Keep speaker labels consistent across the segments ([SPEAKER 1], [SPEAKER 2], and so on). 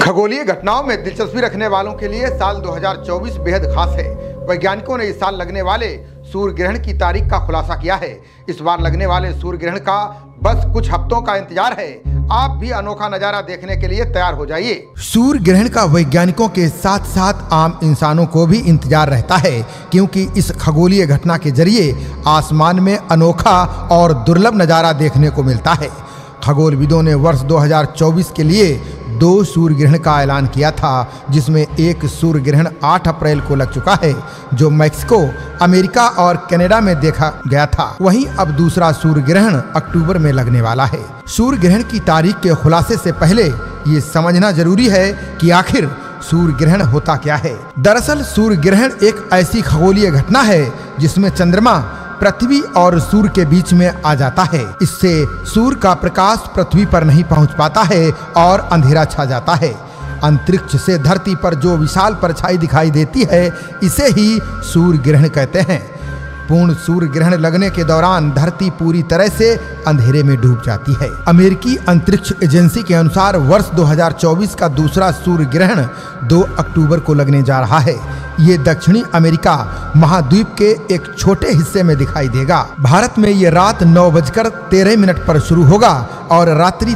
[SPEAKER 1] खगोलीय घटनाओं में दिलचस्पी रखने वालों के लिए साल 2024 बेहद खास है। वैज्ञानिकों ने इस साल लगने वाले सूर्य ग्रहण की तारीख का खुलासा किया है। इस बार लगने वाले सूर्य ग्रहण का बस कुछ हफ्तों का इंतजार है। आप भी अनोखा नजारा देखने के लिए तैयार हो जाइए। सूर्य ग्रहण का वैज्ञानिकों के साथ साथ आम इंसानों को भी इंतजार रहता है, क्योंकि इस खगोलीय घटना के जरिए आसमान में अनोखा और दुर्लभ नजारा देखने को मिलता है। खगोलविदों ने वर्ष 2024 के लिए 2 सूर्य ग्रहण का ऐलान किया था, जिसमें एक सूर्य ग्रहण 8 अप्रैल को लग चुका है, जो मैक्सिको, अमेरिका और कनाडा में देखा गया था। वहीं अब दूसरा सूर्य ग्रहण अक्टूबर में लगने वाला है। सूर्य ग्रहण की तारीख के खुलासे से पहले ये समझना जरूरी है कि आखिर सूर्य ग्रहण होता क्या है। दरअसल सूर्य ग्रहण एक ऐसी खगोलीय घटना है जिसमें चंद्रमा पृथ्वी और सूर्य के बीच में आ जाता है। इससे सूर्य का प्रकाश पृथ्वी पर नहीं पहुंच पाता है और अंधेरा छा जाता है। अंतरिक्ष से धरती पर जो विशाल परछाई दिखाई देती है, इसे ही सूर्य ग्रहण कहते हैं। पूर्ण सूर्य ग्रहण लगने के दौरान धरती पूरी तरह से अंधेरे में डूब जाती है। अमेरिकी अंतरिक्ष एजेंसी के अनुसार वर्ष 2024 का दूसरा सूर्य ग्रहण 2 अक्टूबर को लगने जा रहा है। ये दक्षिणी अमेरिका महाद्वीप के एक छोटे हिस्से में दिखाई देगा। भारत में ये रात 9:13 पर शुरू होगा और रात्रि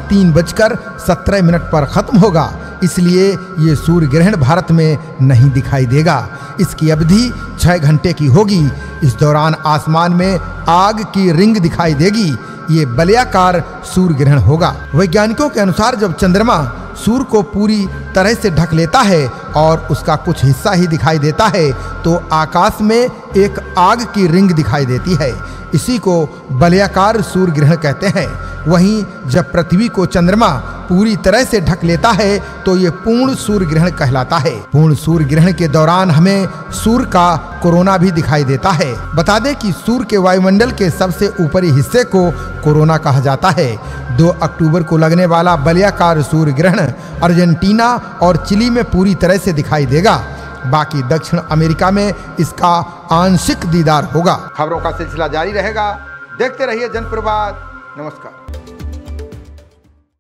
[SPEAKER 1] 3:17 पर खत्म होगा। इसलिए ये सूर्य ग्रहण भारत में नहीं दिखाई देगा। इसकी अवधि 6 घंटे की होगी। इस दौरान आसमान में आग की रिंग दिखाई देगी। ये वलयाकार सूर्य ग्रहण होगा। वैज्ञानिकों के अनुसार जब चंद्रमा सूर्य को पूरी तरह से ढक लेता है और उसका कुछ हिस्सा ही दिखाई देता है, तो आकाश में एक आग की रिंग दिखाई देती है। इसी को वलयाकार सूर्य ग्रहण कहते हैं। वहीं जब पृथ्वी को चंद्रमा पूरी तरह से ढक लेता है, तो ये पूर्ण सूर्य ग्रहण कहलाता है। पूर्ण सूर्य ग्रहण के दौरान हमें सूर्य का कोरोना भी दिखाई देता है। बता दें कि सूर्य के वायुमंडल के सबसे ऊपरी हिस्से को कोरोना कहा जाता है। 2 अक्टूबर को लगने वाला वलयाकार सूर्य ग्रहण अर्जेंटीना और चिली में पूरी तरह से दिखाई देगा। बाकी दक्षिण अमेरिका में इसका आंशिक दीदार होगा। खबरों का सिलसिला जारी रहेगा। देखते रहिए जनप्रवाद। नमस्कार।